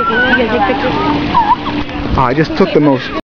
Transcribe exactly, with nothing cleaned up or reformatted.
You guys take pictures? Oh, I just took the most